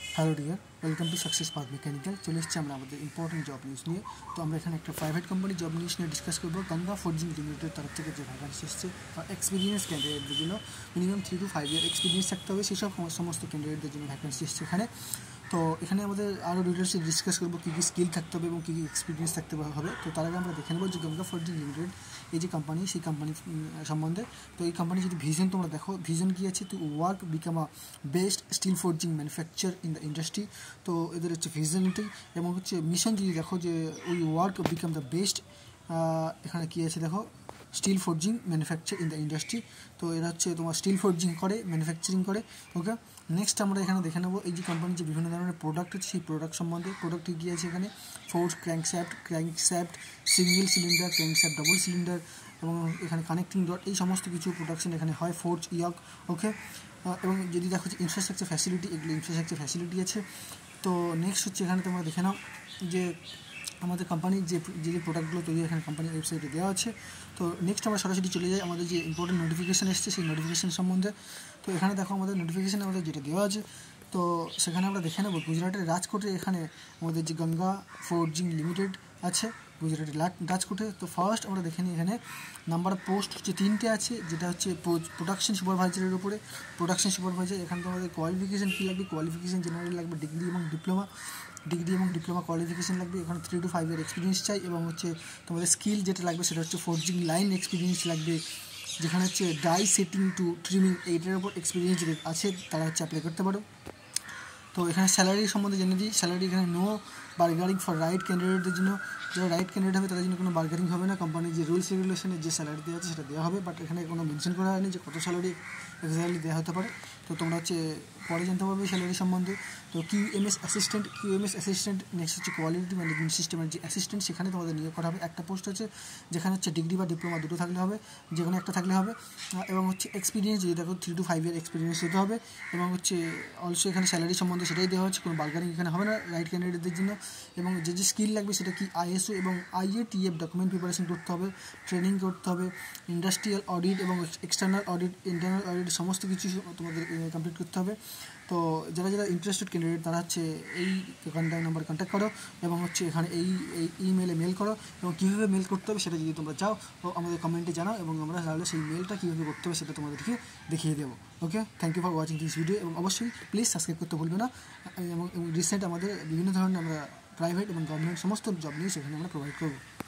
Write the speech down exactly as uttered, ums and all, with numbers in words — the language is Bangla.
Hello dear, welcome to success path mechanical. চলে এসেছি আমরা আমাদের ইম্পর্টেন্ট জব নিউজ নিয়ে। তো আমরা এখানে একটা প্রাইভেট কোম্পানি জব নিউজ নিয়ে ডিসকাস করবো। গঙ্গা ফোর্জিং লিমিটেডের তরফ থেকে যে ভ্যাকান্সি এসেছে এক্সপিরিয়েন্স ক্যান্ডিডেটদের জন্য minimum three to five year experience থাকতে হবে, সেসব সমস্ত ক্যান্ডিডেটদের জন্য ভ্যাকান্সি এসেছে এখানে। তো এখানে আমাদের আরও ডিটেলসে ডিসকাস করবো কী কী স্কিল থাকতে হবে এবং কী কী এক্সপিরিয়েন্স থাকতে হবে। তো তার আগে আমরা দেখে নেবো যে গঙ্গা ফোর্জিং লিমিটেড এই যে কোম্পানি, সেই কোম্পানি সম্বন্ধে। তো এই কোম্পানি যদি ভিশন তোমরা দেখো, ভিশন কী আছে, to work become a best steel forging manufacture in the industry. তো এদের হচ্ছে ভিশনটি এবং হচ্ছে মিশন যদি দেখো যে we work become the best, এখানে কী আছে দেখো, steel forging manufacture in the industry. তো এরা হচ্ছে তোমার স্টিল ফোর্জিং করে, ম্যানুফ্যাকচারিং করে। ওকে, নেক্সট আমরা এখানে দেখে নেবো এই যে কোম্পানির যে বিভিন্ন ধরনের প্রোডাক্ট আছে সেই প্রোডাক্ট সম্বন্ধে। প্রোডাক্টে কী আছে এখানে, force, crankshaft, crankshaft single cylinder, crankshaft double cylinder এবং এখানে কানেক্টিং ডট, এই সমস্ত কিছু প্রোডাকশন এখানে হয়, ফোর্স, ইয়ক। ওকে, এবং যদি দেখো যে ইনফ্রাস্ট্রাকচার ফ্যাসিলিটি, এগুলো ইনফ্রাস্ট্রাকচার ফ্যাসিলিটি আছে। তো নেক্সট হচ্ছে এখানে তোমরা দেখে নাও যে আমাদের কোম্পানির যে যে যে প্রোডাক্টগুলো তৈরি এখানে কোম্পানির ওয়েবসাইটে দেওয়া আছে। তো নেক্সট আমরা সরাসরি চলে যাই আমাদের যে ইম্পর্টেন্ট নোটিফিকেশান এসছে সেই নোটিফিকেশান সম্বন্ধে। তো এখানে দেখো আমাদের নোটিফিকেশান আমাদের যেটা দেওয়া আছে, তো সেখানে আমরা দেখে নেব গুজরাটের রাজকোটে এখানে আমাদের যে গঙ্গা ফোর্জিং লিমিটেড আছে গুজরাটের রাজকোটে। তো ফার্স্ট আমরা দেখে নিই এখানে নাম্বার অফ পোস্ট হচ্ছে তিনটে আছে, যেটা হচ্ছে প্রোডাকশন সুপারভাইজারের উপরে। প্রোডাকশন সুপারভাইজার এখানে তোমাদের কোয়ালিফিকেশান কী লাগবে, কোয়ালিফিকেশান জেনারেল লাগবে, ডিগ্রি এবং ডিপ্লোমা ডিগ্রি এবং ডিপ্লোমা কোয়ালিফিকেশান লাগবে। এখানে three to five year experience চাই এবং হচ্ছে তোমাদের স্কিল যেটা লাগবে সেটা হচ্ছে ফোর্জিং লাইন এক্সপিরিয়েন্স লাগবে, যেখানে হচ্ছে ডাই সেটিং টু ট্রিমিং এইটার উপর এক্সপিরিয়েন্স আছে তারা হচ্ছে অ্যাপ্লাই করতে পারো। তো এখানে স্যালারি সম্বন্ধে জেনে দিই। স্যালারি এখানে নো বার্গারিং ফর রাইট ক্যান্ডিডেটদের জন্য, যারা রাইট ক্যান্ডিডেট হবে তাদের জন্য কোনো বার্গারিং হবে না। কোম্পানির যে রুলস রেগুলেশনের যে স্যালারি দেওয়া আছে সেটা দেওয়া হবে, বাট এখানে কোনো মেনশন করা হয়নি যে কত স্যালারি এক্স্যাক্টলি দেওয়া হতে পারে। তো তোমরা হচ্ছে পরে জানতে পারবে স্যালারি সম্বন্ধে। তো Q M S assistant, Q M S assistant next হচ্ছে কোয়ালিটি ম্যানেজমেন্ট সিস্টেমের যে অ্যাসিস্ট্যান্ট, সেখানে তোমাদের নিয়োগ করা হবে। একটা পোস্ট হচ্ছে যেখানে হচ্ছে ডিগ্রি বা ডিপ্লোমা দুটো থাকলে হবে, যে কোনো একটা থাকলে হবে। এবং হচ্ছে এক্সপিরিয়েন্স যদি দেখো three to five year experience হতে হবে। এবং হচ্ছে অলসো এখানে স্যালারি সম্বন্ধে সেটাই দেওয়া হচ্ছে, কোনো বার্গারিং এখানে হবে না রাইট ক্যান্ডিডেটদের জন্য। এবং যে যে স্কিল লাগবে সেটা কি আইএসও এবং আইএটিএফ ডকুমেন্ট প্রিপারেশন করতে হবে, ট্রেনিং করতে হবে, ইন্ডাস্ট্রিয়াল অডিট এবং এক্সটার্নাল অডিট, ইন্টারনাল অডিট সমস্ত কিছু তোমাদের কমপ্লিট করতে হবে। তো যারা যারা ইন্টারেস্টেড ক্যান্ডিডেট তারা হচ্ছে এই কন্ট্যাক্ট নাম্বার কন্ট্যাক্ট করো এবং হচ্ছে এখানে এই এই ইমেলে মেল করো। এবং কীভাবে মেল করতে হবে সেটা যদি তোমরা চাও তো আমাদের কমেন্টে জানাও এবং আমরা তাহলে সেই মেলটা কীভাবে করতে হবে সেটা তোমাদেরকে দেখিয়ে দেবো। Okay, thank you for watching this video এবং অবশ্যই প্লিজ সাবস্ক্রাইব করতে ভুলবে না। এবং রিসেন্ট আমাদের বিভিন্ন ধরনের আমরা প্রাইভেট এবং গভর্নমেন্ট সমস্ত জব নিউজ এখানে আমরা প্রোভাইড করবো।